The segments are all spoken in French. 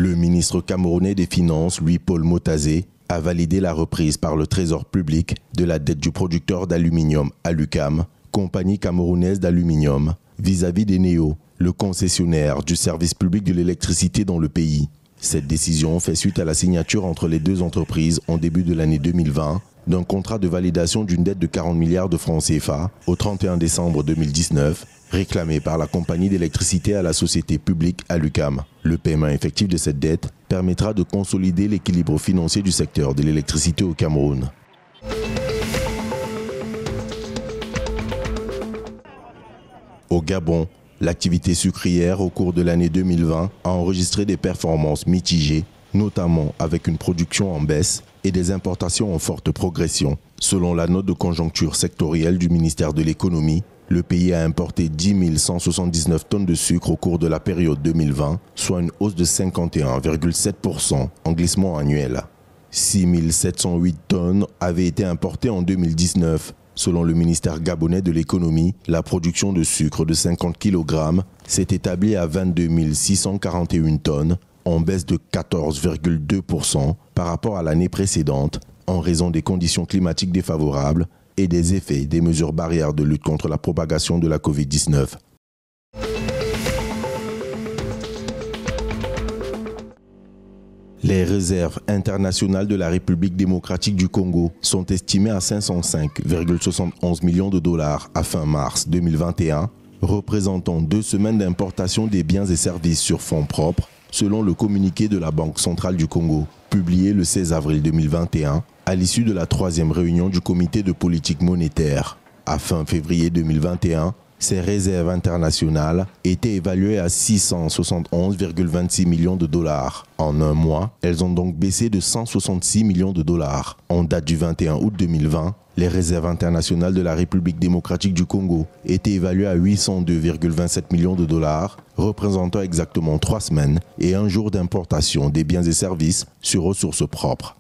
Le ministre camerounais des Finances, Louis-Paul Motazé, a validé la reprise par le Trésor public de la dette du producteur d'aluminium Alucam, compagnie camerounaise d'aluminium, vis-à-vis d'Eneo, le concessionnaire du service public de l'électricité dans le pays. Cette décision fait suite à la signature entre les deux entreprises en début de l'année 2020 d'un contrat de validation d'une dette de 40 milliards de francs CFA au 31 décembre 2019, réclamé par la compagnie d'électricité à la société publique Alucam. Le paiement effectif de cette dette permettra de consolider l'équilibre financier du secteur de l'électricité au Cameroun. Au Gabon, l'activité sucrière au cours de l'année 2020 a enregistré des performances mitigées, notamment avec une production en baisse et des importations en forte progression. Selon la note de conjoncture sectorielle du ministère de l'économie, le pays a importé 10 179 tonnes de sucre au cours de la période 2020, soit une hausse de 51,7% en glissement annuel. 6 708 tonnes avaient été importées en 2019. Selon le ministère gabonais de l'économie, la production de sucre de 50 kg s'est établie à 22 641 tonnes, en baisse de 14,2% par rapport à l'année précédente, en raison des conditions climatiques défavorables et des effets des mesures barrières de lutte contre la propagation de la Covid-19. Les réserves internationales de la République démocratique du Congo sont estimées à 505,71 millions de dollars à fin mars 2021, représentant 2 semaines d'importation des biens et services sur fonds propres, selon le communiqué de la Banque centrale du Congo, publié le 16 avril 2021, à l'issue de la 3e réunion du comité de politique monétaire. À fin février 2021, ces réserves internationales étaient évaluées à 671,26 millions de dollars. En un mois, elles ont donc baissé de 166 millions de dollars. En date du 21 août 2020, les réserves internationales de la République démocratique du Congo étaient évaluées à 802,27 millions de dollars, représentant exactement 3 semaines et un jour d'importation des biens et services sur ressources propres.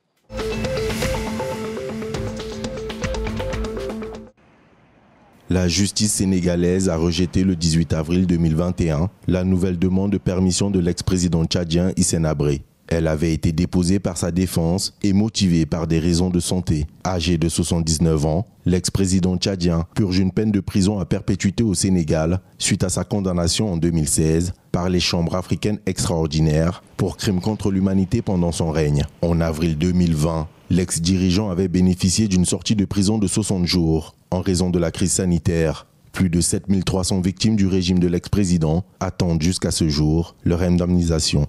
La justice sénégalaise a rejeté le 18 avril 2021 la nouvelle demande de permission de l'ex-président tchadien Hissène Habré. Elle avait été déposée par sa défense et motivée par des raisons de santé. Âgé de 79 ans, l'ex-président tchadien purge une peine de prison à perpétuité au Sénégal suite à sa condamnation en 2016 par les chambres africaines extraordinaires pour crimes contre l'humanité pendant son règne. En avril 2020, l'ex-dirigeant avait bénéficié d'une sortie de prison de 60 jours en raison de la crise sanitaire. Plus de 7300 victimes du régime de l'ex-président attendent jusqu'à ce jour leur indemnisation.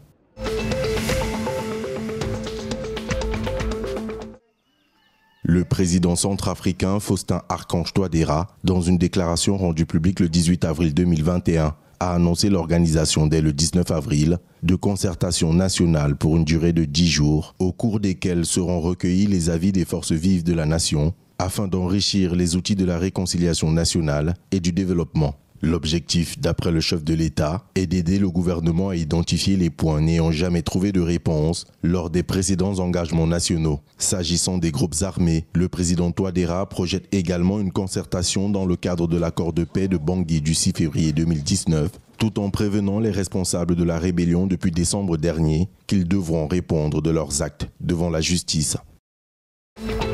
Le président centrafricain Faustin Archange Touadéra, dans une déclaration rendue publique le 18 avril 2021, a annoncé l'organisation dès le 19 avril de concertations nationales pour une durée de 10 jours, au cours desquelles seront recueillis les avis des forces vives de la nation, afin d'enrichir les outils de la réconciliation nationale et du développement. L'objectif, d'après le chef de l'État, est d'aider le gouvernement à identifier les points n'ayant jamais trouvé de réponse lors des précédents engagements nationaux. S'agissant des groupes armés, le président Touadéra projette également une concertation dans le cadre de l'accord de paix de Bangui du 6 février 2019, tout en prévenant les responsables de la rébellion depuis décembre dernier qu'ils devront répondre de leurs actes devant la justice.